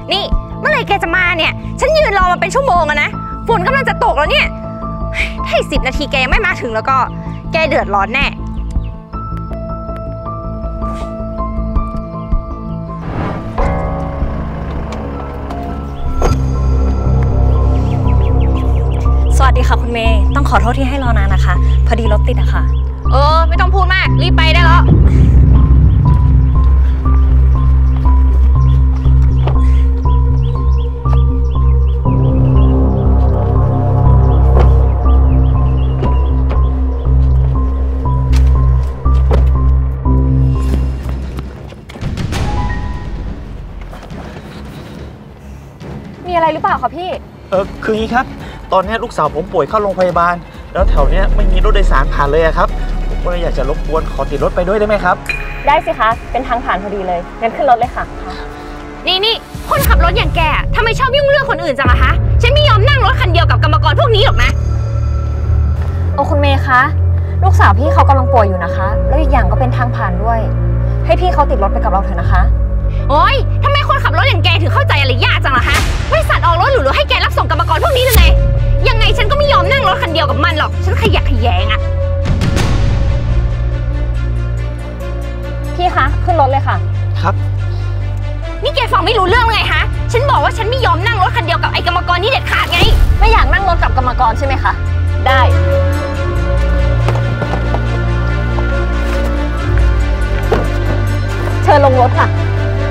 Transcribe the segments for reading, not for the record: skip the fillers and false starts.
นี่เมื่อไหร่แกจะมาเนี่ยฉันยืนรอมาเป็นชั่วโมงแล้วนะฝนกำลังจะตกแล้วเนี่ยถ้าอีก10 นาทีแกยังไม่มาถึงแล้วก็แกเดือดร้อนแน่สวัสดีค่ะคุณเมย์ต้องขอโทษที่ให้รอนานนะคะพอดีรถติดอะค่ะไม่ต้องพูดมากรีบไปได้แล้วมีอะไรหรือเปล่าคะพี่คืออย่างนี้ครับตอนนี้ลูกสาวผมป่วยเข้าโรงพยาบาลแล้วแถวนี้ไม่มีรถโดยสารผ่านเลยครับผมก็เลยอยากจะรบกวนขอติดรถไปด้วยได้ไหมครับได้สิคะเป็นทางผ่านพอดีเลยงั้นขึ้นรถเลยค่ะนี่คนขับรถอย่างแกทำไมชอบยุ่งเรื่องคนอื่นจังล่ะคะฉันไม่ยอมนั่งรถคันเดียวกับกรรมกรพวกนี้หรอกนะคุณเมย์คะลูกสาวพี่เขากำลังป่วยอยู่นะคะแล้วอีกอย่างก็เป็นทางผ่านด้วยให้พี่เขาติดรถไปกับเราเถอะนะคะโอ๊ยทำไมคนขับรถอย่างแกถึงเข้าใจอะไรยากจังล่ะคะบริษัทออกรถหรือให้แกรับส่งกรรมกรพวกนี้หรือไงยังไงฉันก็ไม่ยอมนั่งรถคันเดียวกับมันหรอกฉันขยะแขยงอะพี่คะขึ้นรถเลยค่ะครับนี่แกฟังไม่รู้เรื่องไงคะฉันบอกว่าฉันไม่ยอมนั่งรถคันเดียวกับไอ้กรรมกรนี่เด็ดขาดไงไม่อยากนั่งรถกับกรรมกรใช่ไหมคะได้เชิญลงรถค่ะ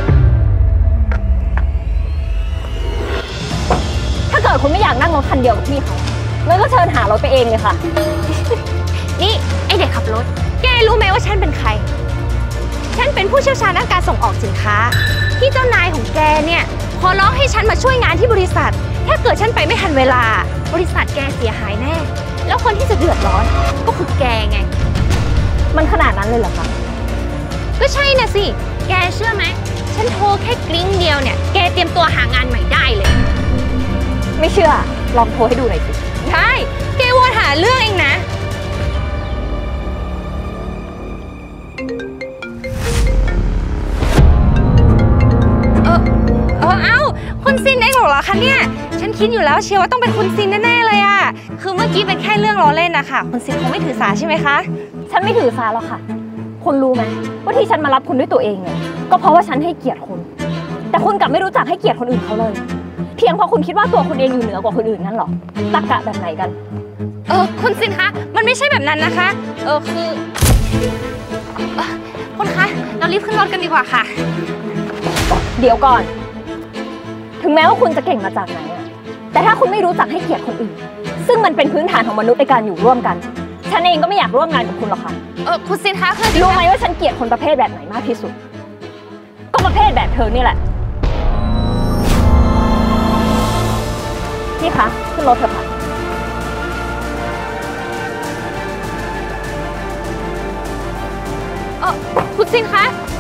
ถ้าเกิดคุณไม่อยากนั่งรถคันเดียวกับพี่เขางั้นก็เชิญหารถไปเองเลยค่ะนี่ไอเด็กขับรถแกรู้ไหมว่าฉันเป็นใครฉันเป็นผู้เชี่ยวชาญด้านการส่งออกสินค้าที่เจ้านายของแกเนี่ยขอร้องให้ฉันมาช่วยงานที่บริษัทถ้าเกิดฉันไปไม่ทันเวลาบริษัทแกเสียหายแน่แล้วคนที่จะเดือดร้อนก็คือแกไงมันขนาดนั้นเลยเหรอคะก็ใช่น่ะสิแกเชื่อไหมฉันโทรแค่กริ้งเดียวเนี่ยแกเตรียมตัวหางานใหม่ได้เลยไม่เชื่อลองโทรให้ดูหน่อยสิใช่แกวนหาเรื่องเองนะเอ้าคุณซินเองเหรอคะเนี่ยฉันคิดอยู่แล้วเชียวว่าต้องเป็นคุณซินแน่ๆเลยอะคือเมื่อกี้เป็นแค่เรื่องล้อเล่นนะคะคุณซินคงไม่ถือสาใช่ไหมคะฉันไม่ถือสาหรอกค่ะคุณรู้ไหมว่าที่ฉันมารับคุณด้วยตัวเองเนี่ยก็เพราะว่าฉันให้เกียรติคุณแต่คุณกลับไม่รู้จักให้เกียรติคนอื่นเขาเลยเพียงเพราะคุณคิดว่าตัวคุณเองอยู่เหนือกว่าคนอื่นนั่นหรอตรรกะแบบไหนกันคุณซินคะมันไม่ใช่แบบนั้นนะคะคือคุณคะเรารีบขึ้นรถกันดีกว่าค่ะเดี๋ยวก่อนถึงแม้ว่าคุณจะเก่งมาจากไหนแต่ถ้าคุณไม่รู้จักให้เกียรติคนอื่นซึ่งมันเป็นพื้นฐานของมนุษย์ในการอยู่ร่วมกันฉันเองก็ไม่อยากร่วมงานกับคุณหรอกค่ะคุณซินคะคือรู้ไหมว่าฉันเกลียดคนประเภทแบบไหนมากที่สุดก็ประเภทแบบเธอนี่แหละพี่คะขึ้นรถเถอะค่ะคุณซินคะ